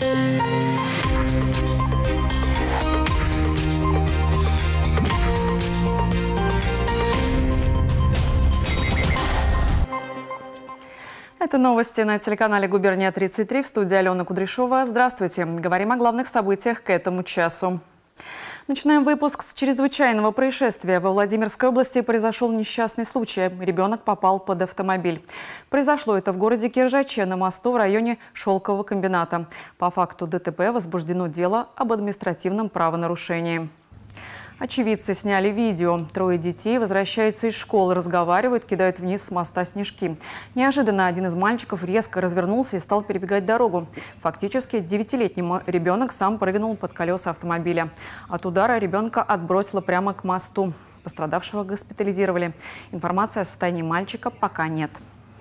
Это новости на телеканале «Губерния-33», в студии Алена Кудряшова. Здравствуйте. Говорим о главных событиях к этому часу. Начинаем выпуск с чрезвычайного происшествия. Во Владимирской области произошел несчастный случай. Ребенок попал под автомобиль. Произошло это в городе Киржаче на мосту в районе Шелкового комбината. По факту ДТП возбуждено дело об административном правонарушении. Очевидцы сняли видео. Трое детей возвращаются из школы, разговаривают, кидают вниз с моста снежки. Неожиданно один из мальчиков резко развернулся и стал перебегать дорогу. Фактически 9-летний ребенок сам прыгнул под колеса автомобиля. От удара ребенка отбросило прямо к мосту. Пострадавшего госпитализировали. Информации о состоянии мальчика пока нет.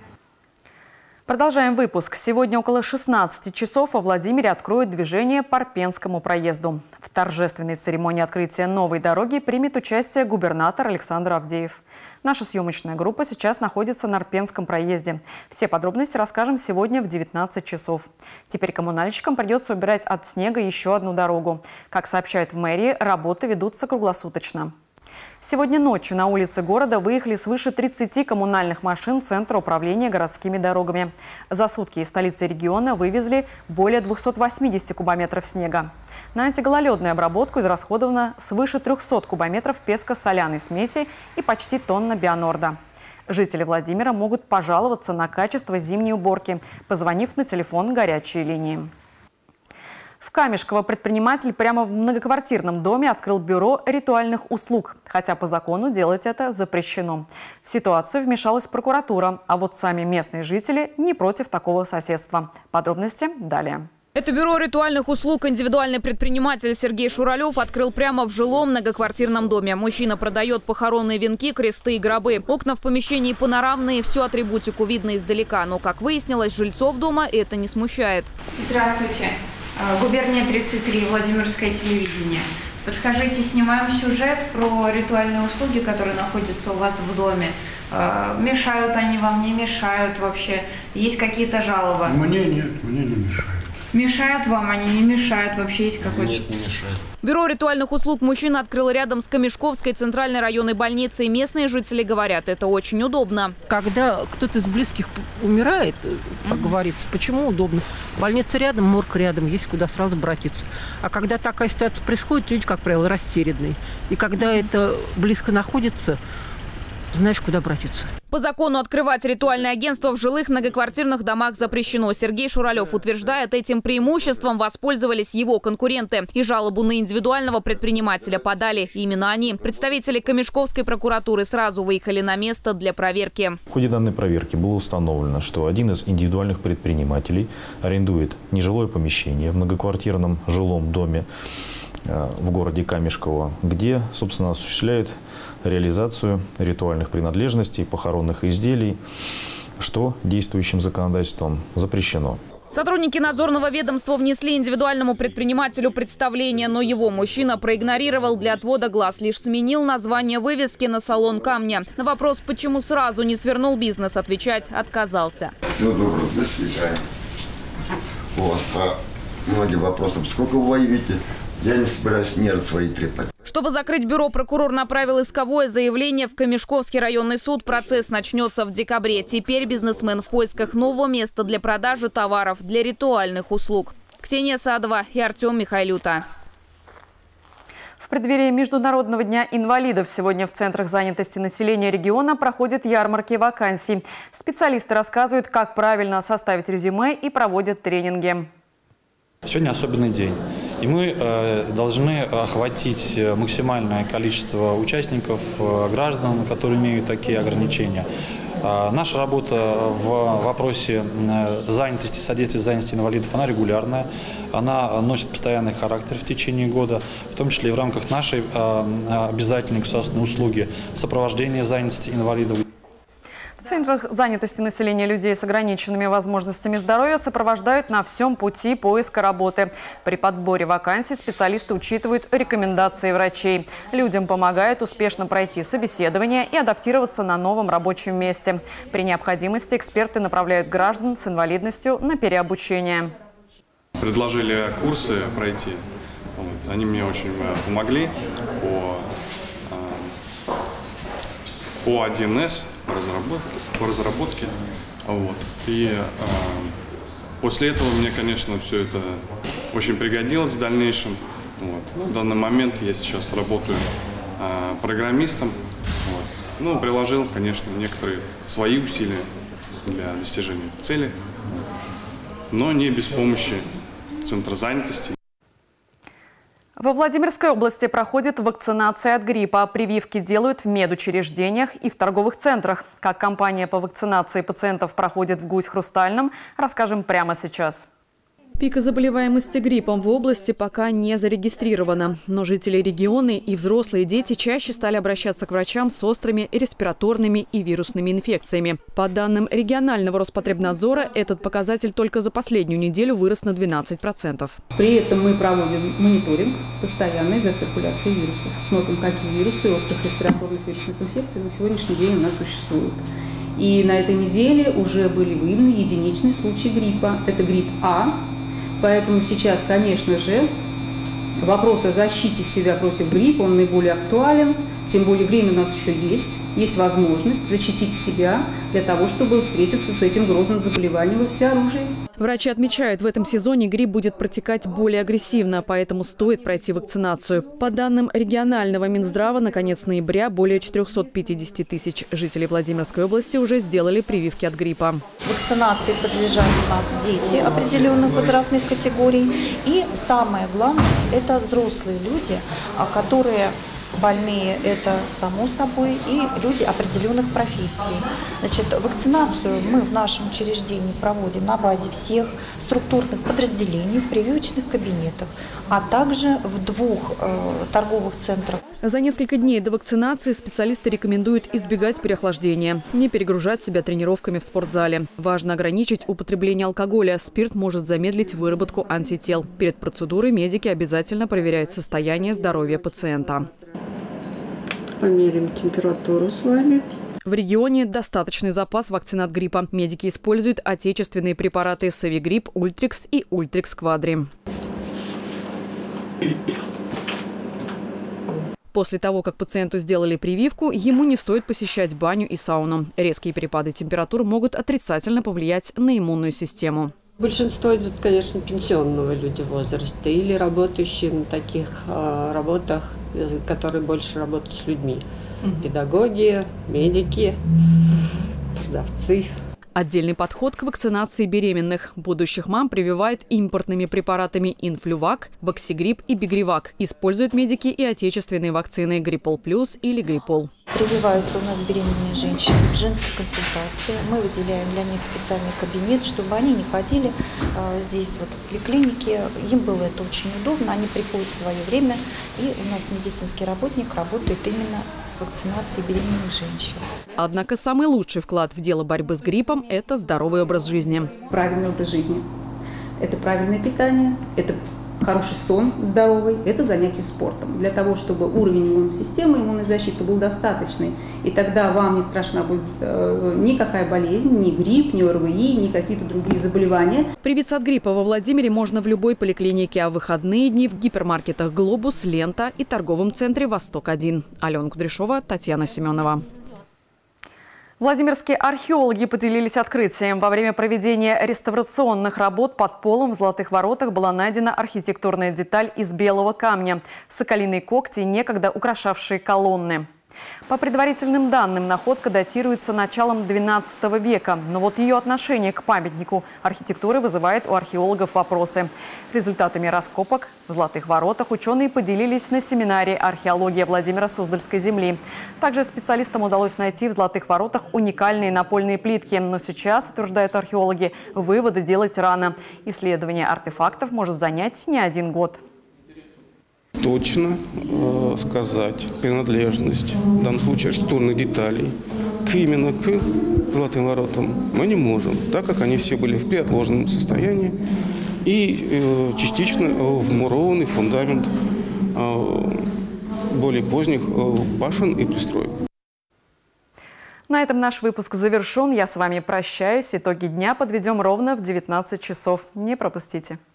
Продолжаем выпуск. Сегодня около 16 часов во Владимире откроют движение по Арпенскому проезду. В торжественной церемонии открытия новой дороги примет участие губернатор Александр Авдеев. Наша съемочная группа сейчас находится на Арпенском проезде. Все подробности расскажем сегодня в 19 часов. Теперь коммунальщикам придется убирать от снега еще одну дорогу. Как сообщают в мэрии, работы ведутся круглосуточно. Сегодня ночью на улицы города выехали свыше 30 коммунальных машин Центра управления городскими дорогами. За сутки из столицы региона вывезли более 280 кубометров снега. На антигололедную обработку израсходовано свыше 300 кубометров песко-соляной смеси и почти тонна бионорда. Жители Владимира могут пожаловаться на качество зимней уборки, позвонив на телефон горячей линии. В Камешково предприниматель прямо в многоквартирном доме открыл бюро ритуальных услуг, хотя по закону делать это запрещено. В ситуацию вмешалась прокуратура, а вот сами местные жители не против такого соседства. Подробности далее. Это бюро ритуальных услуг индивидуальный предприниматель Сергей Шуралев открыл прямо в жилом многоквартирном доме. Мужчина продает похоронные венки, кресты и гробы. Окна в помещении панорамные, всю атрибутику видно издалека. Но, как выяснилось, жильцов дома это не смущает. Здравствуйте. Губерния-33, Владимирское телевидение. Подскажите, снимаем сюжет про ритуальные услуги, которые находятся у вас в доме. Мешают они вам, не мешают вообще? Есть какие-то жалобы? Мне нет, мне не мешают. Мешают вам, они не мешают? Вообще есть какой-то? Нет, не мешают. Бюро ритуальных услуг мужчина открыл рядом с Камешковской центральной районной больницей. Местные жители говорят, это очень удобно. Когда кто-то из близких умирает, как говорится, почему удобно? Больница рядом, морг рядом, есть куда сразу обратиться. А когда такая ситуация происходит, люди, как правило, растерянные. И когда это близко находится, знаешь, куда обратиться. По закону открывать ритуальное агентство в жилых многоквартирных домах запрещено. Сергей Шуралев утверждает, этим преимуществом воспользовались его конкуренты. И жалобу на индивидуального предпринимателя подали именно они. Представители Камешковской прокуратуры сразу выехали на место для проверки. В ходе данной проверки было установлено, что один из индивидуальных предпринимателей арендует нежилое помещение в многоквартирном жилом доме в городе Камешково, где, собственно, осуществляет реализацию ритуальных принадлежностей, похоронных изделий, что действующим законодательством запрещено. Сотрудники надзорного ведомства внесли индивидуальному предпринимателю представление, но его мужчина проигнорировал для отвода глаз, лишь сменил название вывески на салон камня. На вопрос, почему сразу не свернул бизнес, отвечать отказался. Всего доброго, до свидания. У вас по многим вопросам сколько вы воюете? Я не собираюсь нервы свои трепать. Чтобы закрыть бюро, прокурор направил исковое заявление в Камешковский районный суд. Процесс начнется в декабре. Теперь бизнесмен в поисках нового места для продажи товаров для ритуальных услуг. Ксения Садова и Артем Михайлюта. В преддверии Международного дня инвалидов сегодня в центрах занятости населения региона проходят ярмарки вакансий. Специалисты рассказывают, как правильно составить резюме и проводят тренинги. Сегодня особенный день. И мы должны охватить максимальное количество участников, граждан, которые имеют такие ограничения. Наша работа в вопросе занятости, содействия занятости инвалидов, она регулярная. Она носит постоянный характер в течение года, в том числе и в рамках нашей обязательной государственной услуги сопровождения занятости инвалидов. В центрах занятости населения людей с ограниченными возможностями здоровья сопровождают на всем пути поиска работы. При подборе вакансий специалисты учитывают рекомендации врачей. Людям помогают успешно пройти собеседование и адаптироваться на новом рабочем месте. При необходимости эксперты направляют граждан с инвалидностью на переобучение. предложили курсы пройти. Вот. Они мне очень помогли по 1С, по разработке. Вот. И после этого мне, конечно, все это очень пригодилось в дальнейшем. Вот. Ну, в данный момент я сейчас работаю программистом. Вот. Ну, приложил, конечно, некоторые свои усилия для достижения цели, но не без помощи центра занятости. Во Владимирской области проходит вакцинация от гриппа. Прививки делают в медучреждениях и в торговых центрах. Как кампания по вакцинации пациентов проходит в Гусь-Хрустальном, расскажем прямо сейчас. Пика заболеваемости гриппом в области пока не зарегистрировано. Но жители региона и взрослые дети чаще стали обращаться к врачам с острыми респираторными и вирусными инфекциями. По данным регионального Роспотребнадзора, этот показатель только за последнюю неделю вырос на 12%. При этом мы проводим мониторинг постоянный за циркуляцией вирусов. Смотрим, какие вирусы острых респираторных вирусных инфекций на сегодняшний день у нас существуют. И на этой неделе уже были выявлены единичные случаи гриппа. Это грипп А. Поэтому сейчас, конечно же, вопрос о защите себя против гриппа, он наиболее актуален. Тем более время у нас еще есть возможность защитить себя для того, чтобы встретиться с этим грозным заболеванием во всеоружии. Врачи отмечают, в этом сезоне грипп будет протекать более агрессивно, поэтому стоит пройти вакцинацию. По данным регионального Минздрава, на конец ноября более 450 тысяч жителей Владимирской области уже сделали прививки от гриппа. Вакцинации подлежат у нас дети определенных возрастных категорий. И самое главное – это взрослые люди, которые больные – это само собой, и люди определенных профессий. Значит, вакцинацию мы в нашем учреждении проводим на базе всех структурных подразделений в прививочных кабинетах, а также в 2 торговых центрах. За несколько дней до вакцинации специалисты рекомендуют избегать переохлаждения, не перегружать себя тренировками в спортзале. Важно ограничить употребление алкоголя. Спирт может замедлить выработку антител. Перед процедурой медики обязательно проверяют состояние здоровья пациента. Померим температуру с вами. В регионе достаточный запас вакцин от гриппа. Медики используют отечественные препараты Savigripp, Ультрикс и Ультрикс Квадри. После того, как пациенту сделали прививку, ему не стоит посещать баню и сауну. Резкие перепады температур могут отрицательно повлиять на иммунную систему. Большинство идут, конечно, пенсионного люди возраста или работающие на таких работах, которые больше работают с людьми. Педагоги, медики, продавцы. Отдельный подход к вакцинации беременных. Будущих мам прививают импортными препаратами Инфлювак, Ваксигрипп и Бигривак. Используют медики и отечественные вакцины Гриппол Плюс или Гриппол. Прививаются у нас беременные женщины в женской консультации. Мы выделяем для них специальный кабинет, чтобы они не ходили здесь вот в поликлинике. Им было это очень удобно. Они приходят в свое время, и у нас медицинский работник работает именно с вакцинацией беременных женщин. Однако самый лучший вклад в дело борьбы с гриппом – это здоровый образ жизни. Правильный образ жизни – это правильное питание, это хороший сон здоровый, это занятие спортом. Для того, чтобы уровень иммунной системы, иммунной защиты был достаточный. И тогда вам не страшна будет никакая болезнь, ни грипп, ни ОРВИ, ни какие-то другие заболевания. Привиться от гриппа во Владимире можно в любой поликлинике, а в выходные дни в гипермаркетах «Глобус», «Лента» и торговом центре «Восток-1». Алена Кудряшова, Татьяна Семенова. Владимирские археологи поделились открытием. Во время проведения реставрационных работ под полом в Золотых воротах была найдена архитектурная деталь из белого камня – соколиные когти, некогда украшавшие колонны. По предварительным данным, находка датируется началом XII века. Но вот ее отношение к памятнику архитектуры вызывает у археологов вопросы. Результатами раскопок в Золотых воротах ученые поделились на семинаре «Археология Владимира Суздальской земли». Также специалистам удалось найти в Золотых воротах уникальные напольные плитки. Но сейчас, утверждают археологи, выводы делать рано. Исследование артефактов может занять не 1 год. Точно сказать принадлежность, в данном случае архитектурных деталей, именно к Золотым воротам мы не можем, так как они все были в преотложенном состоянии и частично вмурованы в фундамент более поздних башен и пристроек. На этом наш выпуск завершен. Я с вами прощаюсь. Итоги дня подведем ровно в 19 часов. Не пропустите.